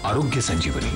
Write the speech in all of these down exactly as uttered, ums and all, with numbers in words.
आरोग्य संजीवनी.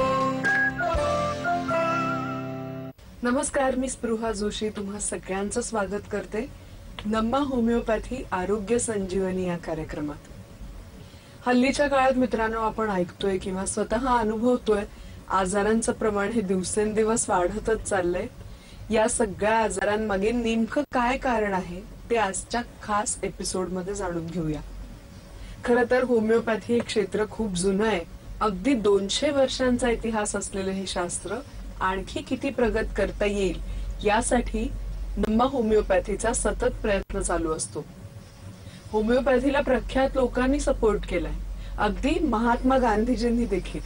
नमस्कार, मी स्पृहा जोशी तुम्हा सगळ्यांचं स्वागत करते नम्मा होमिओपॅथी आरोग्य संजीवनी या कार्यक्रमात. हल्लीच्या काळात मित्रांनो आपण ऐकतोय किंवा स्वतः अनुभवतोय आजारांचं प्रमाण हे दिवसेंदिवस वाढतच चाललंय. या सगळ्या आजारांमागे नेमकं काय कारण आहे ते आजच्या खास एपिसोड मध्ये जाणून घेऊया. खरं तर होमिओपॅथी हे क्षेत्र खूप जुनं आहे. अगदी दोनशे वर्षांचा इतिहास असलेलं हे शास्त्र आणखी किती प्रगत करता येईल यासाठी नम्मा होमिओपॅथीचा सतत प्रयत्न चालू असतो. होमिओपॅथीला प्रख्यात लोकांनी सपोर्ट केलाय, अगदी महात्मा गांधीजींनी देखील.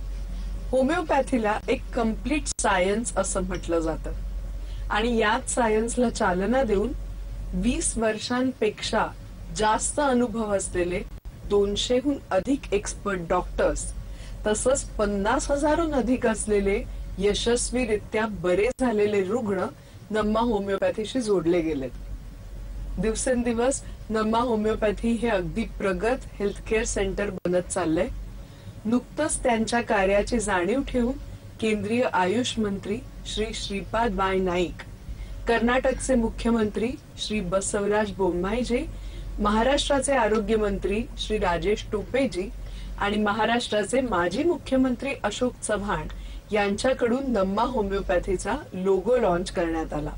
होमिओपॅथीला एक कम्प्लीट सायन्स असं म्हटलं जातं आणि याच सायन्सला चालना देऊन वीस वर्षांपेक्षा जास्त अनुभव असलेले दोनशेहून अधिक एक्सपर्ट डॉक्टर्स तसंच पन्नास हजारहून अधिक असलेले यशस्वीरित्या बरे झालेले रुग्ण नम्मा होमिओपॅथीशी जोडले गेलेत. दिवसेंदिवस नम्मा होमिओपॅथी हे अगदी प्रगत हेल्थकेअर सेंटर बनत चाललंय. नुकतंच त्यांच्या कार्याची जाणीव ठेवून केंद्रीय आयुष मंत्री श्री श्रीपाद बाय नाईक, कर्नाटकचे मुख्यमंत्री श्री बसवराज बोम्माईजी, महाराष्ट्राचे आरोग्य मंत्री श्री राजेश टोपेजी आणि महाराष्ट्राचे माजी मुख्यमंत्री अशोक चव्हाण यांच्याकडून नम्मा होमिओपॅथीचा लोगो लॉन्च करण्यात आला.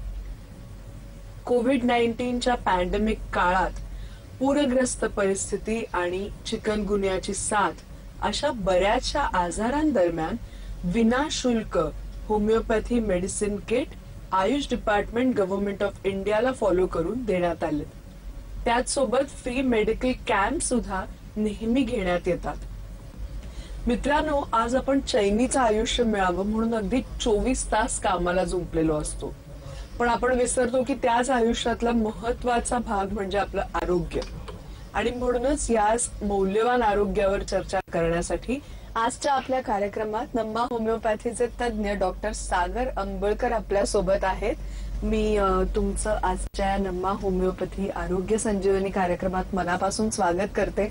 कोविड नाईन्टीनच्या पॅन्डेमिक काळात पूरग्रस्त परिस्थिती आणि चिकनगुन्याची साथ अशा बऱ्याचशा आजारांदरम्यान विनाशुल्क homeopathy medicine kit AYUSH department government of इंडियाला फॉलो करून देण्यात आले. त्याचसोबत फ्री मेडिकल कॅम्प सुद्धा नेहमी घेण्यात येतात. मित्रांनो, आज आपण चैनीचं आयुष्य मिळावं म्हणून अगदी चोवीस तास कामाला जुंपलेलो असतो, पण आपण विसरतो की त्याच आयुष्यातला महत्वाचा भाग म्हणजे आपलं आरोग्य. आणि म्हणूनच याच मौल्यवान आरोग्यावर चर्चा करण्यासाठी आजच्या आपल्या कार्यक्रमात नम्मा होमिओपॅथीचे तज्ज्ञ डॉक्टर सागर अंबळकर आपल्या सोबत आहेत. मी तुमचं आजच्या नम्मा होमिओपॅथी आरोग्य संजीवनी कार्यक्रमात मनापासून स्वागत करते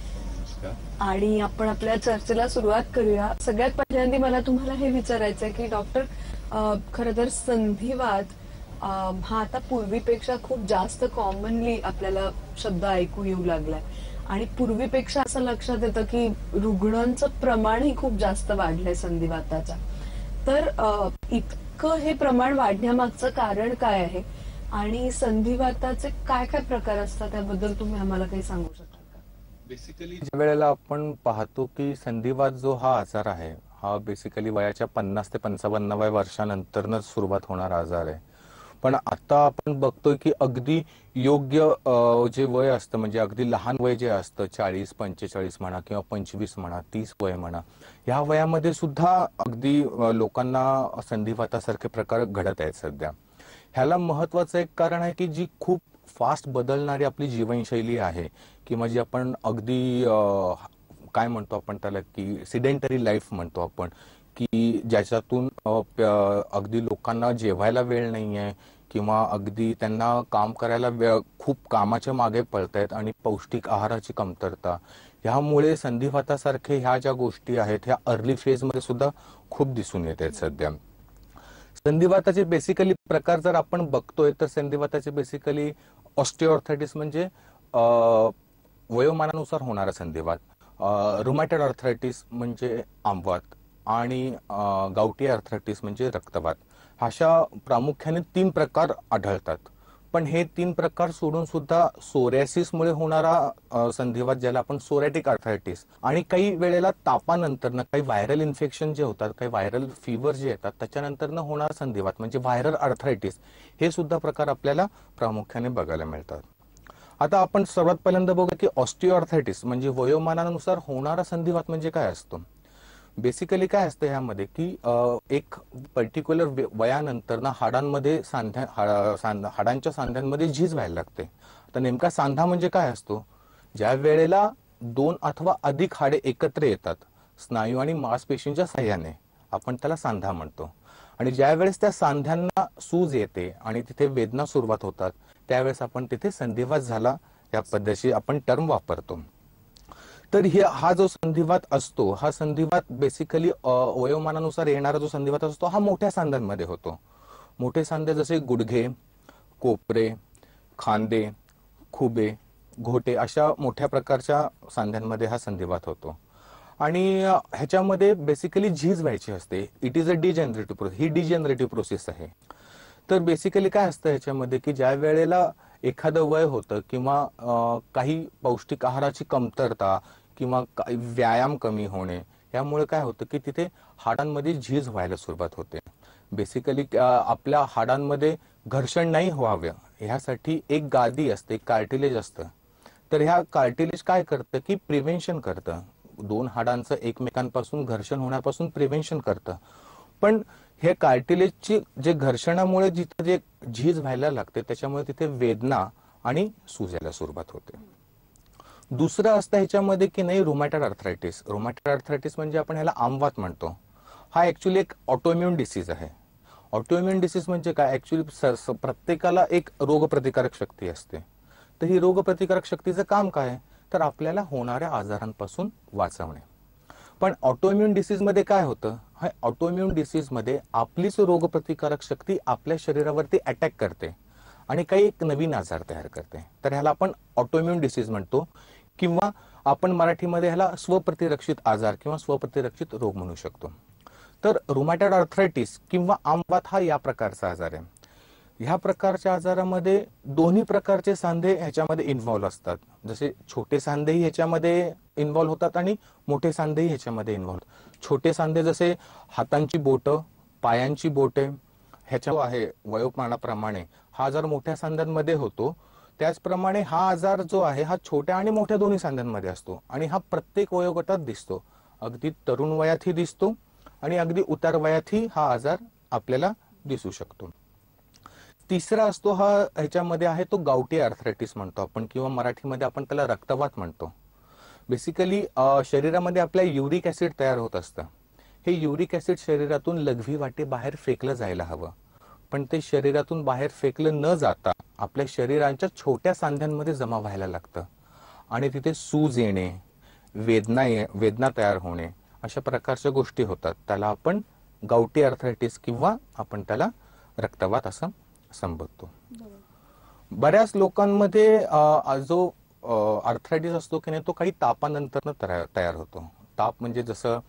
आणि आपण आपल्या चर्चेला सुरुवात करूया. सगळ्यात पहिल्यांदा मला तुम्हाला हे विचारायचंय की डॉक्टर, खरं तर संधिवात हा आता पूर्वीपेक्षा खूप जास्त कॉमनली आपल्याला शब्द ऐकू येऊ लागलाय आणि पूर्वीपेक्षा असं लक्षात येतं की रुग्णांचं प्रमाणही खूप जास्त वाढलंय संधिवाताचा. तर इतकं हे प्रमाण वाढण्यामागचं कारण काय आहे आणि संधिवाताचे काय काय प्रकार असतात त्याबद्दल तुम्ही आम्हाला काही सांगू शकाल का? बेसिकली ज्या वेळेला आपण पाहतो की संधिवात जो हा आजार आहे हा बेसिकली वयाच्या पन्नास ते पंचावन्नाव्या वर्षानंतरच सुरुवात होणारा आजार आहे. पण आता आपण बघतोय की अगदी योग्य जे वय असतं म्हणजे अगदी लहान वय जे असतं चाळीस पंचेचाळीस म्हणा किंवा पंचवीस म्हणा तीस वय म्हणा, या वयामध्ये सुद्धा अगदी लोकांना संधिवातासारखे प्रकार घडत आहेत सध्या. ह्याला महत्वाचं एक कारण आहे की जी खूप फास्ट बदलणारी आपली जीवनशैली आहे किंवा जी आपण अगदी काय म्हणतो आपण त्याला की सिडेंटरी लाईफ म्हणतो आपण, की ज्याच्यातून अगदी लोकांना जेवायला वेळ नाहीये किंवा अगदी त्यांना काम करायला वेळ, खूप कामाच्या मागे पळतायत आणि पौष्टिक आहाराची कमतरता, ह्यामुळे संधिवातासारखे ह्या ज्या गोष्टी आहेत ह्या अर्ली फेज मध्ये सुद्धा खूप दिसून येत आहेत सध्या. संधिवाताचे बेसिकली प्रकार जर आपण बघतोय तर संधिवाताचे बेसिकली ऑस्टिओआर्थरायटिस म्हणजे वयोमानानुसार होणारा संधिवात, रुमॅटॉइड आर्थरायटिस म्हणजे आमवात आणि गावठी आर्थरायटिस म्हणजे रक्तवात, अशा प्रामुख्याने तीन प्रकार आढळतात. पण हे तीन प्रकार सोडून सुद्धा सोरियासिसमुळे होणारा संधिवात ज्याला आपण सोरॅटिक आर्थरायटिस आणि काही वेळेला तापानंतर काही व्हायरल इन्फेक्शन जे होतात, काही व्हायरल फिवर जे येतात त्याच्यानंतर होणारा संधिवात म्हणजे व्हायरल आर्थरायटिस, हे सुद्धा प्रकार आपल्याला प्रामुख्याने बघायला मिळतात. आता आपण सर्वात पहिल्यांदा बघू की ऑस्टिओआर्थरायटिस म्हणजे वयोमानानुसार होणारा संधिवात म्हणजे काय असतो. बेसिकली काय असतं ह्यामध्ये की एक पर्टिक्युलर वयानंतर ना हाडांमध्ये सांध्या हाडांच्या सांध्यांमध्ये झीज व्हायला लागते. तर नेमका सांधा म्हणजे काय असतो, ज्या वेळेला दोन अथवा अधिक हाडे एकत्र येतात स्नायू आणि मांसपेशींच्या साह्याने, आपण त्याला सांधा म्हणतो. आणि ज्या वेळेस त्या सांध्यांना सूज येते आणि तिथे वेदना सुरुवात होतात त्यावेळेस आपण तिथे संधिवात झाला या पद्धतीची आपण टर्म वापरतो. तर ही हा जो संधिवात असतो, हा संधिवात बेसिकली वयोमानानुसार येणारा जो संधिवात असतो हा मोठ्या सांध्यांमध्ये होतो. मोठे सांधे जसे गुडघे, कोपरे, खांदे, खुबे, घोटे अशा मोठ्या प्रकारच्या सांध्यांमध्ये हा संधिवात होतो. आणि ह्याच्यामध्ये बेसिकली झीज व्हायची असते. It is a degenerative process. ही डिजेनरेटिव्ह प्रोसेस आहे. तर बेसिकली काय असतं ह्याच्यामध्ये की ज्या वेळेला एखादं वय होतं किंवा काही पौष्टिक आहाराची कमतरता किंवा व्यायाम कमी होणे यामुळे काय होतं की तिथे हाडांमध्ये झीज व्हायला सुरुवात होते. बेसिकली आपल्या हाडांमध्ये घर्षण नाही व्हावं ह्यासाठी एक गादी असते, कार्टिलेज असतं. तर ह्या कार्टिलेज काय करतं की प्रिव्हेन्शन करतं, दोन हाडांचं एकमेकांपासून घर्षण होण्यापासून प्रिव्हेन्शन करतं. पण हे कार्टिलेजची जे घर्षणामुळे जिथे जे झीज व्हायला लागते त्याच्यामुळे तिथे वेदना आणि सूज यायला सुरुवात होते. दुसरं असतं ह्याच्यामध्ये की नाही रुमॅटॉइड आर्थरायटिस. रुमॅटॉइड आर्थरायटिस म्हणजे आपण ह्याला आमवात म्हणतो. हा ऍक्च्युली एक ऑटोइम्युन डिसीज आहे. ऑटोइम्युन डिसीज म्हणजे काय, ऍक्च्युली प्रत्येकाला एक रोगप्रतिकारक शक्ती असते. तर ही रोगप्रतिकारक शक्तीचं काम काय, तर आपल्याला होणाऱ्या आजारांपासून वाचवणे. पण ऑटोइम्युन डिसीज मध्ये काय होतं, हा ऑटोइम्युन डिसीज मध्ये आपलीच रोगप्रतिकारक शक्ती आपल्या शरीरावरती अटॅक करते आणि काही एक नवीन आजार तयार करते. तर ह्याला आपण ऑटोइम्युन डिसीज म्हणतो किंवा आपण मराठीमध्ये ह्याला स्वप्रतिरक्षित आजार किंवा स्वप्रतिरक्षित रोग म्हणू शकतो. तर रुमॅटॉइड आर्थरायटिस किंवा आमवात हा या प्रकारचा आजार आहे. ह्या प्रकारच्या आजारामध्ये दोन्ही प्रकारचे सांधे ह्याच्यामध्ये इन्व्हॉल्व असतात. जसे छोटे सांधेही ह्याच्यामध्ये इन्व्हॉल्व होतात आणि मोठे सांधेही ह्याच्यामध्ये इन्व्हॉल्व. छोटे सांधे जसे हातांची बोटं, पायांची बोटे ह्याच्या आहे वयोमानाप्रमाणे हा आजार मोठ्या सांध्यांमध्ये होतो. त्याचप्रमाणे हा आजार जो आहे हा छोट्या आणि मोठ्या दोन्ही सांध्यांमध्ये असतो आणि हा प्रत्येक वयोगटात दिसतो. अगदी तरुण वयातही दिसतो आणि अगदी उतार वयातही हा आजार आपल्याला दिसू शकतो. तिसरा असतो हा ह्याच्यामध्ये आहे तो गावठी आर्थरायटिस म्हणतो आपण किंवा मराठीमध्ये आपण त्याला रक्तवात म्हणतो. बेसिकली शरीरामध्ये आपल्या युरिक ऍसिड तयार होत असतं. हे युरिक ऍसिड शरीरातून लघवी वाटे बाहेर फेकलं जायला हवं, पण ते शरीरातून बाहेर फेकलं न जाता आपल्या शरीराच्या छोट्या सांध्यांमध्ये जमा व्हायला लागतं आणि तिथे सूज येणे, वेदना वेदना तयार होणे अशा प्रकारच्या गोष्टी होतात. त्याला आपण गावठी आर्थरायटिस किंवा आपण त्याला रक्तवात असं संबोधतो. बऱ्याच लोकांमध्ये जो आर्थरायटिस असतो की नाही तो काही तापानंतर तयार होतो. ताप म्हणजे जसं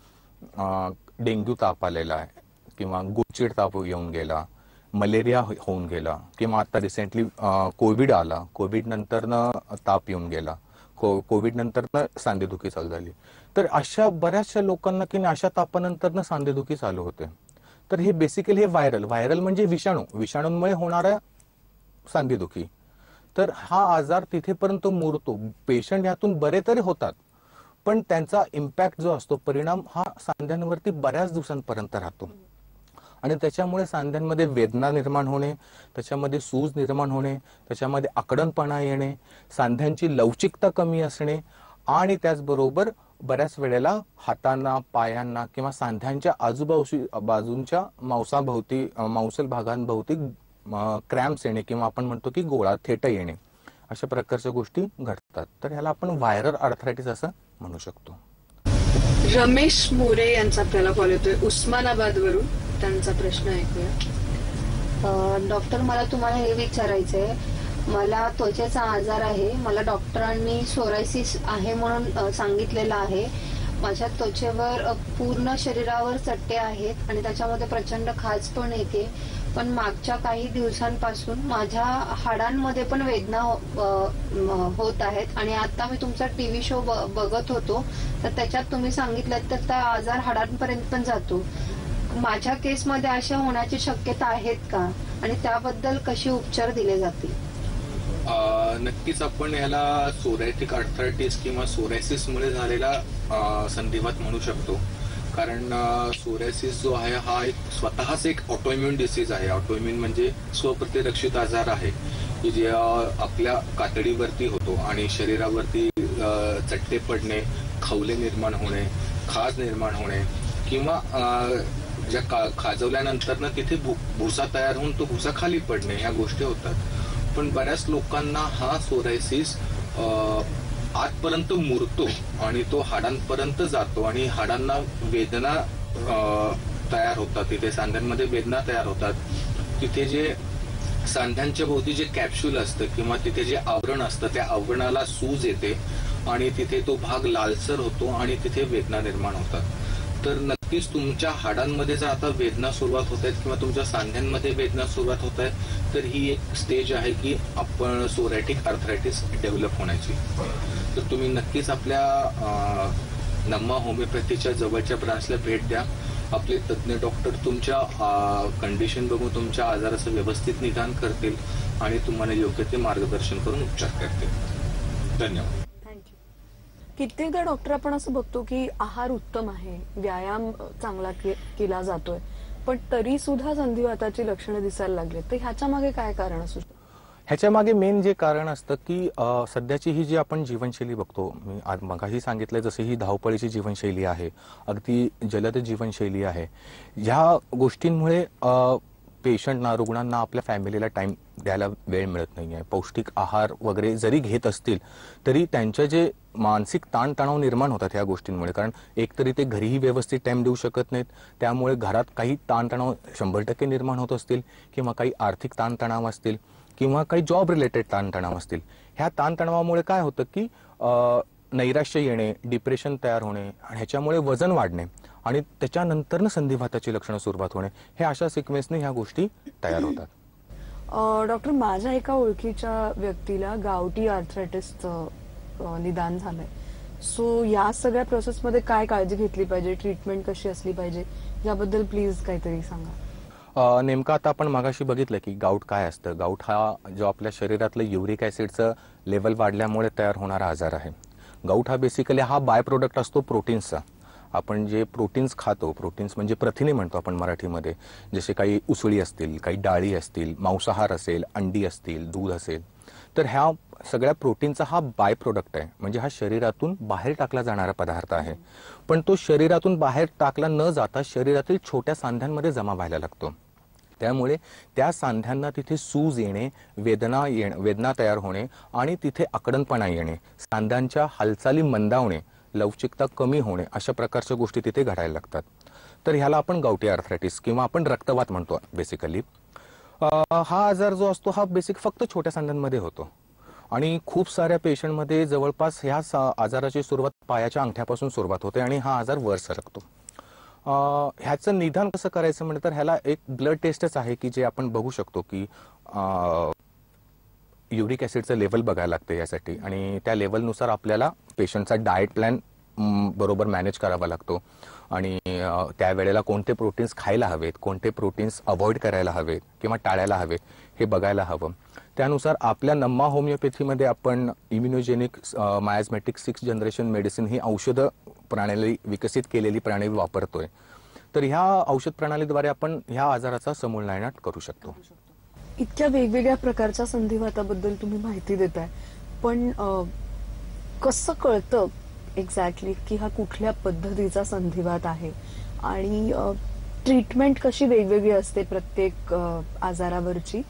डेंग्यू ताप आलेला आहे किंवा गुळचिड ताप येऊन गेला, मलेरिया होऊन गेला किंवा आता रिसेंटली कोविड आला, कोविड नंतरनं ताप येऊन गेला, कोविड नंतरनं सांधेदुखी चालू झाली. तर अशा बऱ्याचशा लोकांना की अशा तापानंतरनं सांधेदुखी चालू होते. तर हे बेसिकली हे व्हायरल व्हायरल म्हणजे विषाणू विषाणूंमुळे होणाऱ्या सांधेदुखी. तर हा आजार तिथेपर्यंत मुरतो. पेशंट यातून बरे तरी होतात पण त्यांचा इम्पॅक्ट जो असतो, परिणाम हा सांध्यांवरती बऱ्याच दिवसांपर्यंत राहतो आणि त्याच्यामुळे सांध्यांमध्ये वेदना निर्माण होणे, त्याच्यामध्ये सूज निर्माण होणे, त्याच्यामध्ये आकडणपणा येणे, सांध्यांची लवचिकता कमी असणे आणि त्याचबरोबर बऱ्याच वेळेला हातांना, पायांना किंवा सांध्यांच्या आजूबाजू बाजूंच्या मांसाभोवती मांसल भागांभोवती क्रॅम्प्स येणे किंवा आपण म्हणतो की गोळा थेट येणे अशा प्रकारच्या गोष्टी घडतात. तर ह्याला आपण व्हायरल आर्थरायटिस असं म्हणू शकतो. रमेश मोरे यांचा आपल्याला कॉल येतोय उस्मानाबाद वरून. त्यांचा प्रश्न ऐकूया. डॉक्टर, मला तुम्हाला हे विचारायचंय, मला त्वचेचा आजार आहे. मला डॉक्टरांनी सोरायसिस आहे म्हणून सांगितलेलं आहे. माझ्या त्वचेवर पूर्ण शरीरावर चट्टे आहेत आणि त्याच्यामध्ये प्रचंड खाज पण येते. पण मागच्या काही दिवसांपासून माझ्या हाडांमध्ये पण वेदना होत आहेत आणि आता मी तुमचा टीव्ही शो बघत होतो तर त्याच्यात तुम्ही सांगितलं तर त्या आजार हाडांपर्यंत पण जातो. माझ्या केसमध्ये अशा होण्याची शक्यता आहेत का आणि त्याबद्दल कसे उपचार दिले जातील? नक्कीच आपण याला सोरायटिक आर्थरायटिस किंवा सोरायसिस मुळे झालेला संधिवात म्हणू शकतो. कारण सोरायसिस जो आहे हा एक स्वतःच एक ऑटोइम्युन डिसीज आहे. ऑटोइम्युन म्हणजे स्वप्रतिरक्षित आजार आहे की जे आपल्या कातडीवरती होतो आणि शरीरावरती चट्टे पडणे, खवले निर्माण होणे, खाज निर्माण होणे किंवा ज्या खाजवल्यानंतर ना तिथे भुसा तयार होऊन तो भुसा खाली पडणे ह्या गोष्टी होतात. पण बऱ्याच लोकांना हा सोरायसिस आतपर्यंत मुरतो आणि तो हाडांपर्यंत जातो आणि हाडांना वेदना तयार होतात, तिथे सांध्यांमध्ये वेदना तयार होतात, तिथे जे सांध्यांच्या भोवती जे कॅप्सूल असतं किंवा तिथे जे आवरण असतं त्या आवरणाला सूज येते आणि तिथे तो भाग लालसर होतो आणि तिथे वेदना निर्माण होतात। तर नक्कीच तुमच्या हाडांमध्ये जर आता वेदना सुरुवात होत आहेत किंवा तुमच्या सांध्यांमध्ये वेदना सुरुवात होत आहे तर ही एक स्टेज आहे की आपण सोरायटिक आर्थरायटिस डेव्हलप होण्याची। तर तुम्ही नक्कीच आपल्या नम्मा होमिओपॅथीच्या जवळच्या ब्रांचला भेट द्या। आपले तज्ञ डॉक्टर तुमच्या कंडिशन बघून तुमच्या आजाराचं व्यवस्थित निदान करतील आणि तुम्हाला योग्य ते मार्गदर्शन करून उपचार करतील। धन्यवाद। थँक्यू। कित्येकदा डॉक्टर आपण असं बघतो की आहार उत्तम आहे, व्यायाम चांगला केला जातोय, पण तरी सुद्धा संधिवाताची लक्षणं दिसायला लागली, तर ह्याच्या मागे काय कारण असू शकतं? ह्याच्या मागे मेन जे कारण असतं की सध्याची ही जी आपण जीवनशैली बघतो, मी आज मगाही सांगितलं जसं ही धावपळीची जीवनशैली आहे, अगदी जलद जीवनशैली आहे, ह्या गोष्टींमुळे पेशंटना रुग्णांना आपल्या फॅमिलीला टाइम द्यायला वेळ मिळत नाहीये। पौष्टिक आहार वगैरे जरी घेत असतील तरी त्यांच्या जे मानसिक ताणतणाव निर्माण होतात ह्या गोष्टींमुळे, कारण एकतरी ते घरीही व्यवस्थित टाइम देऊ शकत नाहीत, त्यामुळे घरात काही ताणतणाव शंभर टक्के निर्माण होत असतील किंवा काही आर्थिक ताणतणाव असतील किंवा काही जॉब रिलेटेड ताणतणाव असतील, ह्या ताणतणावामुळे काय होतं की नैराश्य येणे, डिप्रेशन तयार होणे आणि ह्याच्यामुळे वजन वाढणे आणि त्याच्यानंतर संधिवाताची लक्षणं सुरुवात होणे, हे अशा सिक्वेन्सने ह्या गोष्टी तयार होतात। डॉक्टर, माझ्या एका ओळखीच्या व्यक्तीला गावठी आर्थरायटिसचं निदान झालंय, सो या सगळ्या प्रोसेसमध्ये काय काळजी घेतली पाहिजे, ट्रीटमेंट कशी असली पाहिजे, याबद्दल प्लीज काहीतरी सांगा। नेमकं आता आपण मागाशी बघितलं की गाऊट काय असतं। गाऊट हा जो आपल्या शरीरातलं युरिक ऍसिडचं लेवल वाढल्यामुळे तयार होणारा आजार आहे। गाऊट हा बेसिकली हा बाय प्रोडक्ट असतो प्रोटीन्सचा। आपण जे प्रोटीन्स खातो, प्रोटीन्स म्हणजे प्रथिने म्हणतो आपण मराठीमध्ये, जसे काही उसळी असतील, काही डाळी असतील, मांसाहार असेल, अंडी असतील, दूध असेल, तर ह्या सगळ्या प्रोटीनचा हा बाय प्रोडक्ट आहे, म्हणजे हा शरीरातून बाहेर टाकला जाणारा पदार्थ आहे। पण तो शरीरातून बाहेर टाकला न जाता शरीरातील छोट्या सांध्यांमध्ये जमा व्हायला लागतो, त्यामुळे त्या सांध्यांना तिथे सूज येणे, वेदना येणे, वेदना तयार होणे आणि तिथे आकडणपणा येणे, सांध्यांच्या हालचाली मंदावणे, लवचिकता कमी होणे, अशा प्रकारच्या गोष्टी तिथे घडायला लागतात। तर ह्याला आपण गावठी आर्थरायटिस किंवा आपण रक्तवात म्हणतो बेसिकली। हा आजार जो असतो हा बेसिक फक्त छोट्या सांध्यांमध्ये होतो आणि खूप साऱ्या पेशंटमध्ये जवळपास ह्या आजाराची सुरुवात पायाच्या अंगठ्यापासून सुरुवात होते आणि हा आजार वर सरकतो। ह्याचं निदान कसं करायचं म्हणजे तर ह्याला एक ब्लड टेस्टच आहे की जे आपण बघू शकतो की युरिक ऍसिडचं लेवल बघायला लागतं यासाठी आणि त्या लेवलनुसार आपल्याला पेशंटचा डाएट प्लॅन बरोबर मॅनेज करावा लागतो आणि त्यावेळेला कोणते प्रोटीन्स खायला हवेत, कोणते प्रोटीन्स अवॉइड करायला हवेत किंवा टाळायला हवेत हे बघायला हवं। त्यानुसार आपल्या नम्मा होमिओपॅथीमध्ये आपण immunogenic miasmatic six generation medicine ही औषध प्रणाली विकसित केलेली प्रणाली वापरतोय। तर ह्या औषध प्रणालीद्वारे आपण ह्या आजाराचा समूळ नायनाट करू शकतो। इतक्या वेगवेगळ्या प्रकारच्या संधिवाताबद्दल तुम्ही माहिती देताय, पण कसं कळतं एक्झॅक्टली की हा कुठल्या पद्धतीचा संधिवात आहे आणि ट्रीटमेंट कशी वेगवेगळी असते प्रत्येक आजारावरची,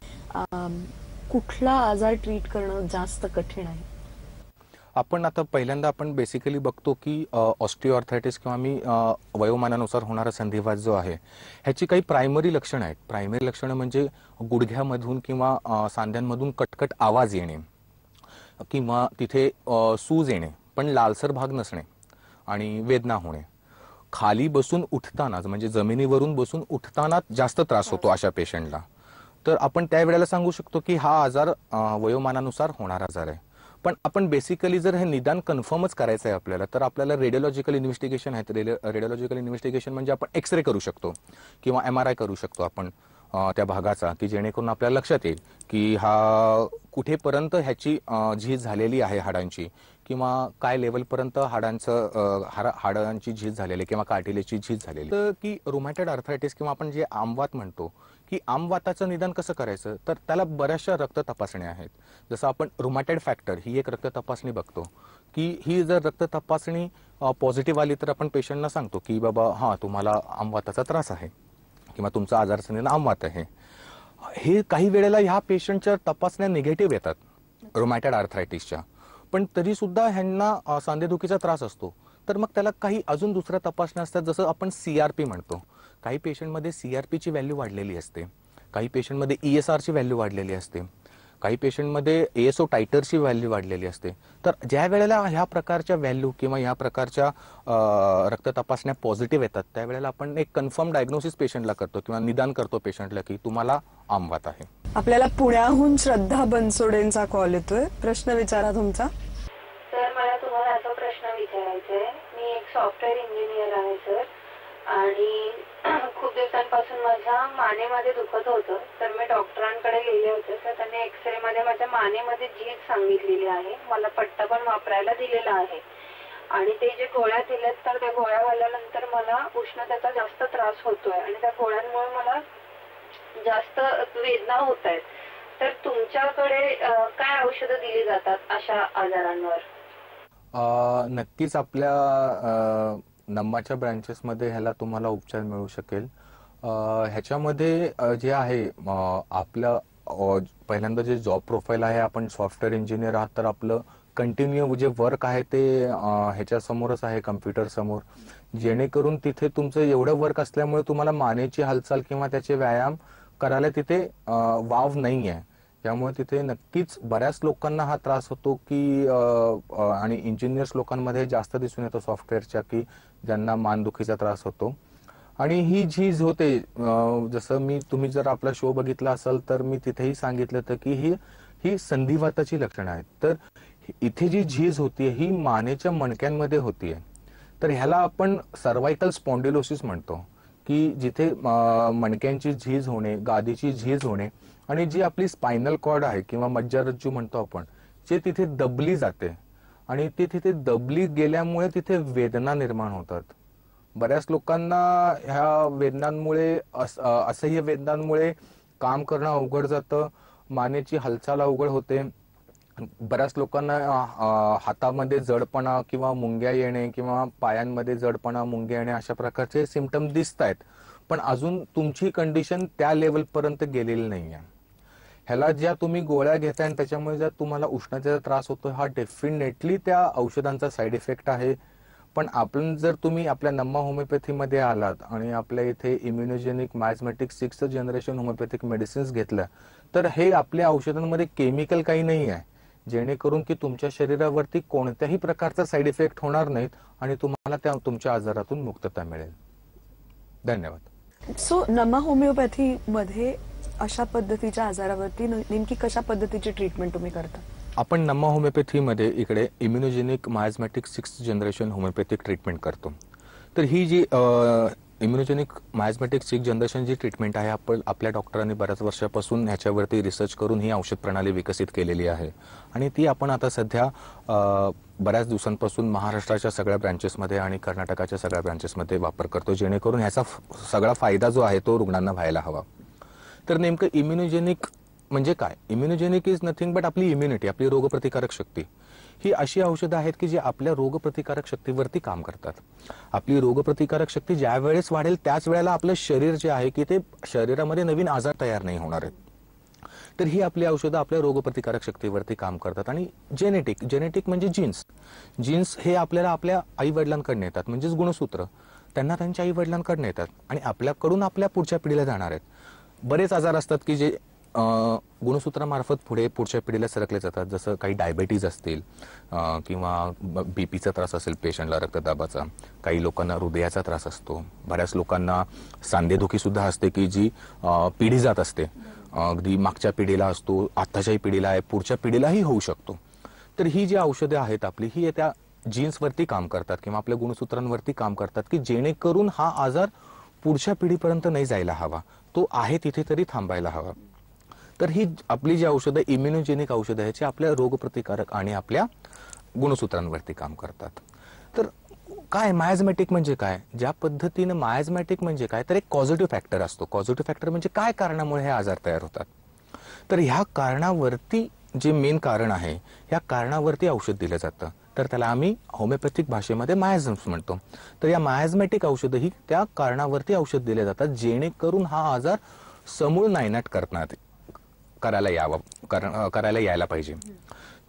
कुठला आजार ट्रीट करणं जास्त कठीण आहे? आपण आता पहिल्यांदा आपण बेसिकली बघतो की ऑस्टिओआर्थरायटिस किंवा मी वयोमानानुसार होणारा संधिवात जो आहे ह्याची काही प्रायमरी लक्षणं आहेत। प्रायमरी लक्षणं म्हणजे गुडघ्यामधून किंवा सांध्यांमधून कटकट आवाज येणे किंवा तिथे सूज येणे पण लालसर भाग नसणे आणि वेदना होणे, खाली बसून उठताना म्हणजे जमिनीवरून बसून उठताना जास्त त्रास होतो अशा पेशंटला, तर आपण त्यावेळेला सांगू शकतो की हा आजार वयोमानानुसार होणारा आजार आहे। पण आपण बेसिकली जर हे निदान कन्फर्मच करायचं आहे आपल्याला तर आपल्याला रेडिओलॉजिकल इन्व्हेस्टिगेशन आहे। रेडिओलॉजिकल इन्व्हेस्टिगेशन म्हणजे आपण एक्सरे करू शकतो किंवा एम आर आय करू शकतो आपण त्या भागाचा, की जेणेकरून आपल्याला लक्षात येईल की हा कुठेपर्यंत ह्याची झीज झालेली आहे हाडांची किंवा काय लेवलपर्यंत हाडांचं हाडांची झीज झालेली किंवा कार्टिलेजची झीज झालेली। तर की रुमॅटॉइड आर्थरायटिस किंवा आपण जे आमवात म्हणतो की आमवाताचं निदान कसं करायचं तर त्याला बऱ्याचशा रक्त तपासण्या आहेत। जसं आपण रुमॅटॉइड फॅक्टर ही एक रक्त तपासणी बघतो की ही जर रक्त तपासणी पॉझिटिव्ह आली तर आपण पेशंटना सांगतो की बाबा हा तुम्हाला आमवाताचा त्रास आहे किंवा तुमचा आजाराचं निदान आमवात आहे। हे काही वेळेला ह्या पेशंटच्या तपासण्या निगेटिव्ह येतात रुमॅटॉइड आर्थरायटिसच्या, पण तरी सुद्धा ह्यांना अ, सांधेदुखीचा त्रास असतो. तर मग त्याला काही अजून दुसऱ्या तपासण्या असतात, जसं आपण सीआरपी म्हणतो. काही पेशंटमध्ये सीआरपीची व्हॅल्यू वाढलेली असते, काही पेशंटमध्ये ईएसआरची व्हॅल्यू वाढलेली असते, काही पेशंटमध्ये एएसओ टायटरची व्हॅल्यू वाढलेली असते. तर ज्या वेळेला ह्या प्रकारच्या व्हॅल्यू किंवा ह्या प्रकारच्या अ, रक्त तपासण्या पॉझिटिव्ह येतात, त्यावेळेला आपण एक कन्फर्म डायग्नोसिस पेशंटला करतो किंवा निदान करतो पेशंटला की तुम्हाला आमवात आहे. आपल्याला पुण्याहून श्रद्धा बनसोडेंचा कॉल येतोय. प्रश्न विचारा तुमचा. सर, मला तुम्हाला असा प्रश्न विचारायचा आहे. मी एक सॉफ्टवेअर इंजिनियर आहे सर, आणि खूप दिवसांपासून माझ्या मानेमध्ये दुखत होतं. तर मी डॉक्टरांकडे गेले होते, तर त्यांनी एक्सरे मध्ये माझ्या मानेमध्ये झीज सांगितलेली आहे. मला पट्टा पण वापरायला दिलेला आहे, आणि ते जे गोळ्या दिल्यात, तर त्या गोळ्या खाल्ल्यानंतर मला उष्णतेचा जास्त त्रास होतोय, आणि त्या गोळ्यांमुळे मला जास्त वेदना होत आहेत. तर तुमच्याकडे अ, काय औषधं दिली जातात अशा आजारांवर? अ, नक्कीच आपल्या अ, नम्माच्या ब्रँचेसमध्ये ह्याला तुम्हाला उपचार मिळू शकेल. अ, ह्याच्यामध्ये अ, जे आहे अ, आपलं अ, पहिल्यांदा जे जॉब प्रोफाईल आहे, आपण सॉफ्टवेअर इंजिनियर आहात, तर आपलं कंटिन्यू जे वर्क आहे ते अ, ह्याच्यासमोरच आहे, कम्प्युटर समोर, जेणेकरून तिथे तुमचं एवढं वर्क असल्यामुळे तुम्हाला मानेची हालचाल किंवा त्याचे व्यायाम करायला तिथे अ, वाव नाही आहे. त्यामुळे तिथे नक्कीच बऱ्याच लोकांना हा त्रास होतो की अ, अ, आणि इंजिनियर्स लोकांमध्ये जास्त दिसून येतो सॉफ्टवेअरच्या, की ज्यांना मानदुखीचा त्रास होतो. आणि ही झीज होते, अ, जसं मी तुम्ही जर आपला शो बघितला असाल तर मी तिथेही सांगितलं होतं की ही ही संधिवाताची लक्षणं आहेत. तर इथे जी झीज होतीये ही मानेच्या मणक्यांमध्ये होतीये. तर ह्याला आपण सर्वायकल स्पॉन्डिलोसिस म्हणतो, की जिथे अ, मणक्यांची झीज होणे, गादीची झीज होणे, आणि जी आपली स्पायनल कॉर्ड आहे किंवा मज्जारज्जू म्हणतो आपण, जे तिथे दबली जाते, आणि ती तिथे दबली गेल्यामुळे तिथे वेदना निर्माण होतात. बऱ्याच लोकांना ह्या वेदनांमुळे अस- अ, असह्य वेदनांमुळे काम करणं अवघड जातं, मानेची हालचाल अवघड होते. बऱ्याच लोकांना अ, अ, हातामध्ये जडपणा किंवा मुंग्या येणे किंवा पायांमध्ये जडपणा, मुंग्या येणे अशा प्रकारचे सिम्पटम दिसत आहेत. पण अजून तुमची कंडिशन त्या लेवल पर्यंत गेलेली नाहीये. ह्याला ज्या तुम्ही गोळ्या घेताय आणि त्याच्यामुळे जर तुम्हाला उष्णतेचा त्रास होतो, हा डेफिनेटली त्या औषधांचा साईड इफेक्ट आहे. पण आपण जर तुम्ही आपल्या नम्मा होमिओपॅथीमध्ये आलात आणि आपल्या इथे immunogenic miasmatic six generation homeopathic medicines घेतल्या, तर हे आपल्या औषधांमध्ये केमिकल काही नाही आहे, जेणेकरून की तुमच्या शरीरावरती कोणत्याही प्रकारचा साईड इफेक्ट होणार नाहीत आणि तुम्हाला त्या तुमच्या आजारातून मुक्तता मिळेल. धन्यवाद. सो नमा होमिओपॅथी मध्ये अशा पद्धतीच्या आजारावरती न- नेमकी कशा पद्धतीची ट्रीटमेंट तुम्ही करता? आपण नम्मा होमिओपॅथीमध्ये इकडे immunogenic miasmatic six generation homeopathic treatment करतो. तर ही जी इम्युनोजेनिक मायझमॅटिक सिक्स जनरेशन जी ट्रीटमेंट आहे, आपण आपल्या डॉक्टरांनी बऱ्याच वर्षापासून ह्याच्यावरती रिसर्च करून ही औषध प्रणाली विकसित केलेली आहे, आणि ती आपण आता सध्या अ, बऱ्याच दिवसांपासून महाराष्ट्राच्या सगळ्या ब्रँचेसमध्ये आणि कर्नाटकाच्या सगळ्या ब्रँचेसमध्ये वापर करतो, जेणेकरून ह्याचा फ- सगळा फायदा जो आहे तो रुग्णांना व्हायला हवा. तर नेमकं इम्युनोजेनिक म्हणजे काय? इम्युनोजेनिक इज नथिंग बट आपली इम्युनिटी, आपली रोगप्रतिकारक शक्ती. ही अशी औषधं आहेत की जी आपल्या रोगप्रतिकारक शक्तीवरती काम करतात. आपली रोगप्रतिकारक शक्ती ज्या वेळेस वाढेल त्याच वेळेला आपलं शरीर जे आहे की ते शरीरामध्ये नवीन आजार तयार नाही होणार आहेत. तर ही आपली औषधं आपल्या रोगप्रतिकारक शक्तीवरती काम करतात. आणि जेनेटिक जेनेटिक म्हणजे जीन्स जीन्स हे आपल्याला आपल्या आई वडिलांकडून येतात, म्हणजेच गुणसूत्र त्यांना त्यांच्या आई वडिलांकडून येतात आणि आपल्याकडून आपल्या पुढच्या पिढीला जाणार आहेत. बरेच आजार असतात की जे अं, गुणसूत्रामार्फत पुढे पुढच्या पिढीला सरकले जातात, जसं काही डायबेटीज असतील अं, किंवा बीपीचा त्रास असेल पेशंटला, रक्तदाबाचा, काही लोकांना हृदयाचा त्रास असतो, बऱ्याच लोकांना सांधेदुखी सुद्धा असते की जी अं, पिढी जात असते, अगदी मागच्या पिढीला असतो, आताच्याही पिढीला आहे, पुढच्या पिढीलाही होऊ शकतो. तर ही जी औषधे आहेत आपली, ही त्या जीन्सवरती काम करतात किंवा आपल्या गुणसूत्रांवरती काम करतात की जेणेकरून हा आजार पुढच्या पिढीपर्यंत नाही जायला हवा, तो आहे तिथे तरी थांबायला हवा. तर ही आपली जी औषधं इम्युनोजेनिक औषधं आहेत, आपल्या रोगप्रतिकारक आणि आपल्या गुणसूत्रांवरती काम करतात. तर काय मायझमॅटिक म्हणजे काय? ज्या पद्धतीने मायझमॅटिक म्हणजे काय, तर एक पॉझिटिव्ह फॅक्टर असतो. पॉझिटिव्ह फॅक्टर म्हणजे काय कारणामुळे हे आजार तयार होतात. तर ह्या कारणावरती जे मेन कारण आहे, ह्या कारणावरती औषध दिलं जातं. तर त्याला आम्ही होमिओपॅथिक भाषेमध्ये मायझम्स म्हणतो. तर या मायझमॅटिक औषधं ही त्या कारणावरती औषध दिले जातात, जेणेकरून हा आजार समूळ नायनाट करण्यात करायला यावं करायला यायला पाहिजे.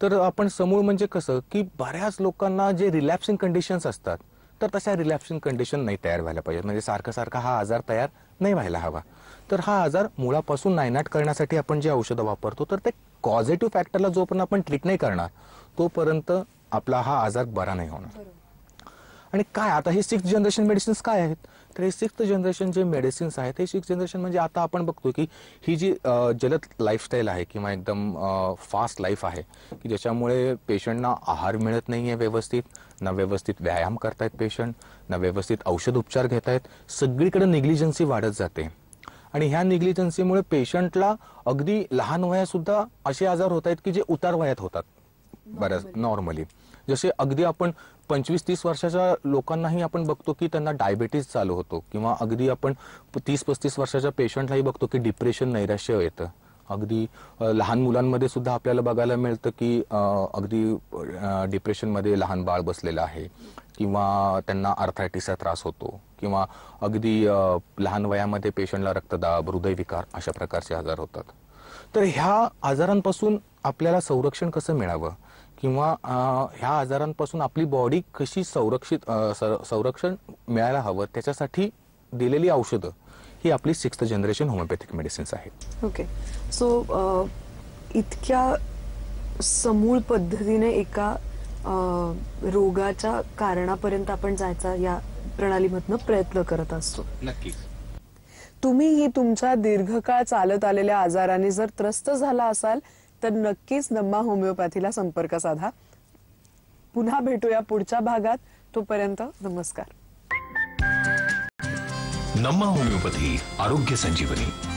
तर आपण समूळ म्हणजे कसं की बऱ्याच लोकांना जे रिलॅप्सिंग कंडिशन्स असतात तर तशा रिलॅप्सिंग कंडिशन नाही तयार व्हायला पाहिजे, म्हणजे सारखं सारखा हा आजार तयार नाही व्हायला हवा. तर हा आजार मुळापासून नायनाट करण्यासाठी आपण जे औषधं वापरतो तर ते पॉझिटिव्ह फॅक्टरला जोपर्यंत आपण ट्रीट नाही करणार तोपर्यंत आपला हा आजार बरा नाही होणार. आणि काय आता हे सिक्स जनरेशन मेडिसिन्स काय आहेत, तर हे सिक्स जनरेशन जे मेडिसिन्स आहेत हे सिक्स जनरेशन म्हणजे आता आपण बघतो की ही जी जलद लाईफस्टाईल आहे किंवा एकदम फास्ट लाईफ आहे की ज्याच्यामुळे पेशंटना आहार मिळत नाही आहे व्यवस्थित, ना व्यवस्थित व्यायाम करतायत पेशंट, ना व्यवस्थित औषध उपचार घेत आहेत, सगळीकडे निग्लिजन्सी वाढत जाते. आणि ह्या निग्लिजन्सीमुळे पेशंटला अगदी लहान वयात सुद्धा असे आजार होत आहेत की जे उतार वयात होतात बऱ्याच नॉर्मली. जसे अगदी आपण पंचवीस तीस वर्षाच्या लोकांनाही आपण बघतो की त्यांना डायबिटीज चालू होतो, किंवा अगदी आपण तीस पस्तीस वर्षाच्या पेशंटलाही बघतो की डिप्रेशन नैराश्य येतं. अगदी लहान मुलांमध्ये सुद्धा आपल्याला बघायला मिळतं की अगदी डिप्रेशनमध्ये लहान बाळ बसलेलं आहे, किंवा त्यांना आर्थरायटिसचा त्रास होतो, किंवा अगदी लहान वयामध्ये पेशंटला रक्तदाब, हृदयविकार अशा प्रकारचे आजार होतात. तर ह्या आजारांपासून आपल्याला संरक्षण कसं मिळावं किंवा ह्या आजारांपासून आपली बॉडी कशी संरक्षित संरक्षण मिळायला हवं त्याच्यासाठी दिलेली औषधं ही आपली सिक्स्थ जनरेशन होमिओपॅथिक मेडिसिन्स आहेत. ओके, सो इतक्या समूळ पद्धतीने एका रोगाच्या कारणापर्यंत आपण जायचा या प्रणालीमधनं प्रयत्न करत असतो. नक्कीच. तुम्हीही तुमच्या दीर्घकाळ चालत आलेल्या आजाराने जर त्रस्त झाला असाल तर नक्कीच नम्मा होमिओपॅथीला संपर्क साधा. पुन्हा भेटूया पुढच्या भागात. तोपर्यंत नमस्कार. नम्मा होमिओपॅथी, आरोग्य संजीवनी.